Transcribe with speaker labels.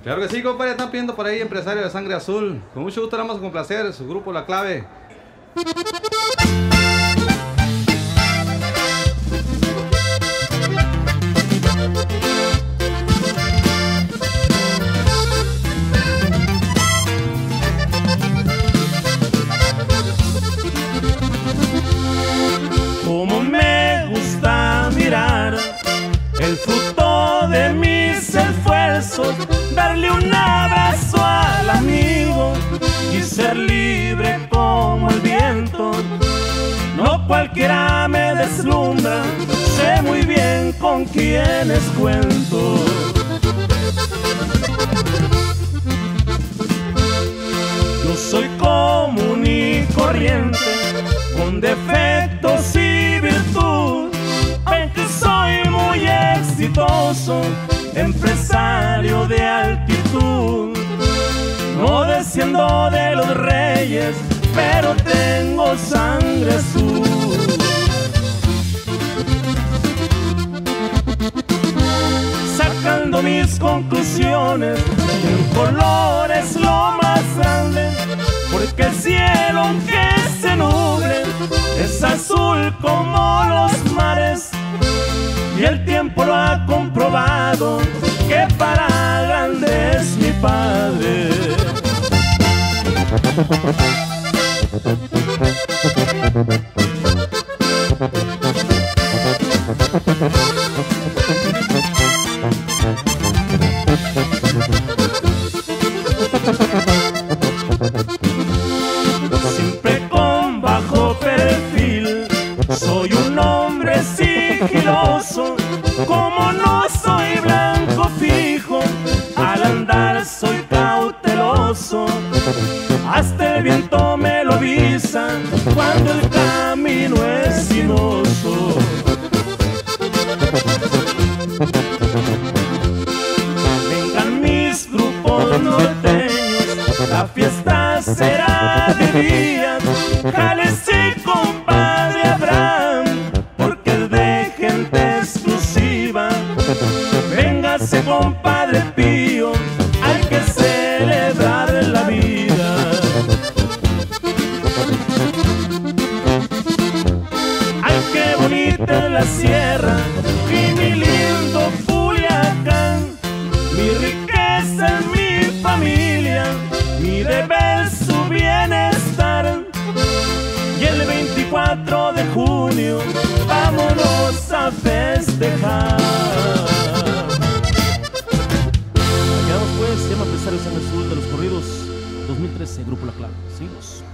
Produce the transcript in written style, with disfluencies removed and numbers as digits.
Speaker 1: Claro que sí, compadre, están pidiendo por ahí empresario de Sangre Azul. Con mucho gusto le vamos a complacer, su grupo La Clave.
Speaker 2: Como me gusta mirar el fruto de mis esfuerzos, darle un abrazo al amigo y ser libre como el viento. No cualquiera me deslumbra, sé muy bien con quienes cuento. Yo soy común y corriente, con defectos y virtud, aunque soy muy exitoso, empresario de altitud. No desciendo de los reyes, pero tengo sangre azul. Sacando mis conclusiones, el color es lo más grande, porque el cielo aunque se nuble es azul como los mares, y el tiempo lo ha comprobado que para grande es mi padre. Siempre con bajo perfil, soy un hombre sigiloso. Como no soy blanco fijo, al andar soy cauteloso. Hasta el viento me lo avisa cuando el camino es sinuoso. Vengan mis grupos norteños, la fiesta será de día. Jálese, compadre Abraham, porque es de gente exclusiva. Véngase, compadre Pío, hay que celebrar la vida. Ay, qué bonita es la sierra y mi lindo Culiacán. Mi riqueza es mi familia, mi deber su bienestar. Y el 24 de junio vámonos a festejar. Quedamos pues, se llama Empresario Sangre Azul de los Corridos 2013, Grupo La Clave. Seguimos.